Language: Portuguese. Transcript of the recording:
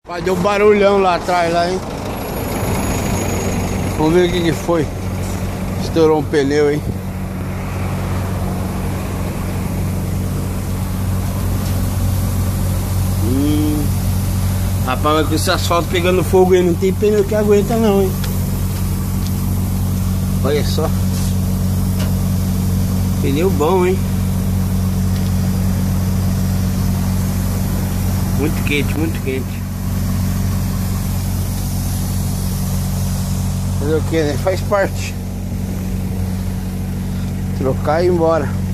Vai, deu um barulhão lá atrás, lá, hein? Vamos ver o que foi. Estourou um pneu, hein? Rapaz, mas com esse asfalto pegando fogo aí, não tem pneu que aguenta não, hein? Olha só. Pneu bom, hein? Muito quente, muito quente. Fazer o que, né? Faz parte. Trocar e ir embora.